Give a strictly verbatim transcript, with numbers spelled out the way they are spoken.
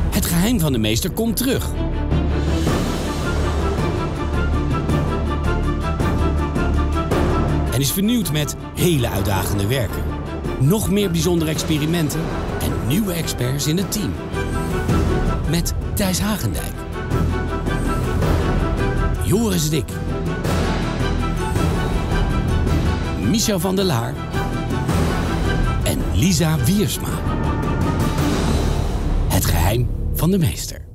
Het geheim van de meester komt terug. En is vernieuwd met hele uitdagende werken. Nog meer bijzondere experimenten en nieuwe experts in het team. Met Thijs Hagendijk, Joris Dik, Michel van der Laar en Lisa Wiersma. Het geheim van de meester.